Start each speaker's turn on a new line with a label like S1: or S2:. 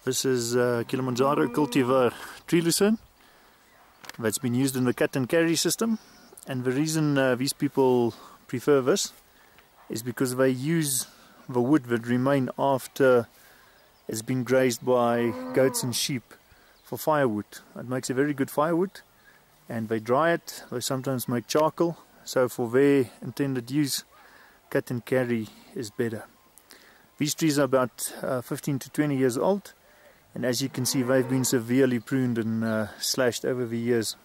S1: This is Kilimanjaro Cultivar Tree Lucerne that's been used in the cut and carry system, and the reason these people prefer this is because they use the wood that remain after it's been grazed by goats and sheep for firewood. It makes a very good firewood, and they dry it. They sometimes make charcoal, so for their intended use, cut and carry is better. These trees are about 15 to 20 years old, and as you can see, they've been severely pruned and slashed over the years.